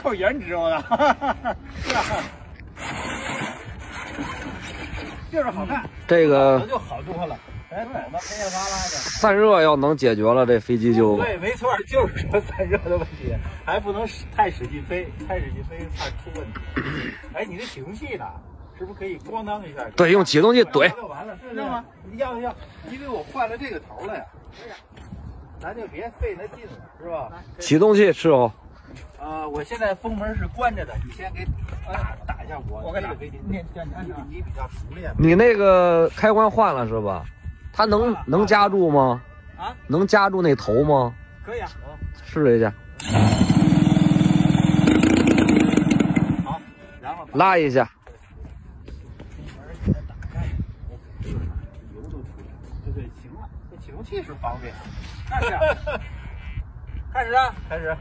靠颜值，我操！是吧？就是好看。 这个就好多了。哎，走吧，黑了哇啦的。 散热要能解决了，这飞机就对，没错，就是说散热的问题，还不能太使劲飞，太使劲飞怕出问题。哎，你这启动器呢？是不是可以咣当一下？ 对，用启动器怼。 就完了，知道吗？你要，因为我换了这个头了呀。咱就别费那劲了，是吧？ 启动器伺候。 我现在风门是关着的，你先给打一下我给打飞机。你比较熟练。 你那个开关换了是吧？它能夹住吗？ 啊？ 能夹住那头吗？ 可以啊。 试一下。 好，然后拉一下。 打开，油都出来了。对，行了，这启动器是方便。开始啊，开始。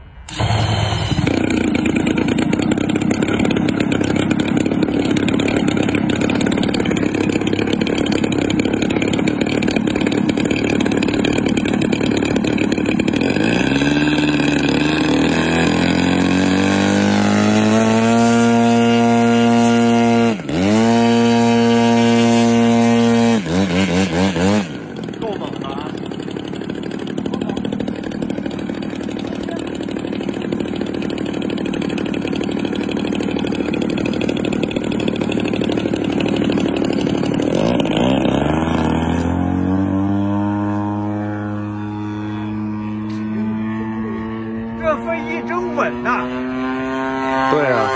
这飞机真稳呐！ 对啊。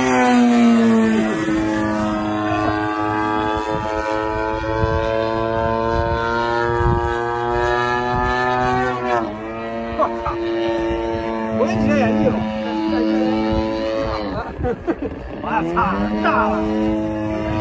我操！我给你这演绎了，我操，炸了！